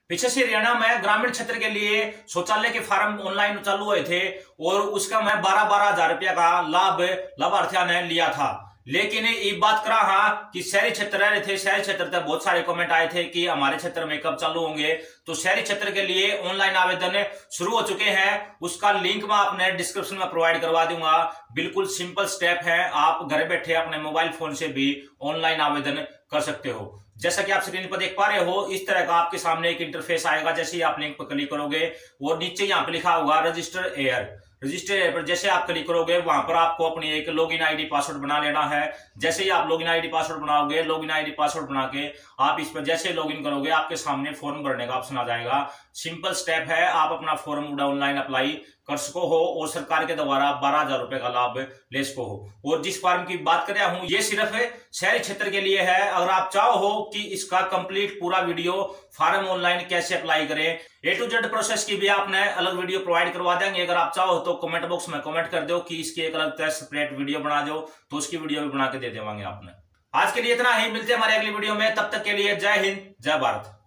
पीछे से हरियाणा में ग्रामीण क्षेत्र के लिए शौचालय के फार्म ऑनलाइन चालू हुए थे और उसका मैं 12-12 हजार रुपया का लाभ लाभार्थियों ने लिया था। लेकिन ये बात करा हाँ कि शहरी क्षेत्र रह रहे थे, शहरी क्षेत्र तक बहुत सारे कमेंट आए थे कि हमारे क्षेत्र में कब चालू होंगे। तो शहरी क्षेत्र के लिए ऑनलाइन आवेदन शुरू हो चुके हैं, उसका लिंक मैं अपने डिस्क्रिप्शन में प्रोवाइड करवा दूंगा। बिल्कुल सिंपल स्टेप है, आप घर बैठे अपने मोबाइल फोन से भी ऑनलाइन आवेदन कर सकते हो। जैसा कि आप स्क्रीन पर देख पा रहे हो, इस तरह का आपके सामने एक इंटरफेस आएगा। जैसे ही आप लिंक पर क्लिक करोगे और नीचे यहाँ पे लिखा होगा रजिस्टर एयर, रजिस्टर एयर पर जैसे आप क्लिक करोगे वहां पर आपको अपनी एक लॉगिन आईडी पासवर्ड बना लेना है। जैसे ही आप लॉगिन आईडी पासवर्ड बनाओगे, लॉगिन आईडी पासवर्ड बना के आप इस पर जैसे लॉगिन करोगे आपके सामने फॉर्म भरने का ऑप्शन आ जाएगा। सिंपल स्टेप है, आप अपना फॉर्म ऑनलाइन अप्लाई कर सको हो और सरकार के द्वारा 12,000 रुपए का लाभ ले सको हो। और जिस फॉर्म की बात कर रहा हूं ये सिर्फ शहरी क्षेत्र के लिए है। अगर आप चाहो कि इसका कंप्लीट पूरा वीडियो फॉर्म ऑनलाइन कैसे अप्लाई करें, ए टू जेड प्रोसेस की भी आपने अलग वीडियो प्रोवाइड करवा देंगे। अगर आप चाहो तो कमेंट बॉक्स में कमेंट कर दो कि इसकी एक अलग तरह सेपरेट वीडियो बना दो, तो उसकी वीडियो भी बना के दे देंगे आपने। आज के लिए इतना ही, मिलते हैं हमारे अगली वीडियो में। तब तक के लिए जय हिंद, जय भारत।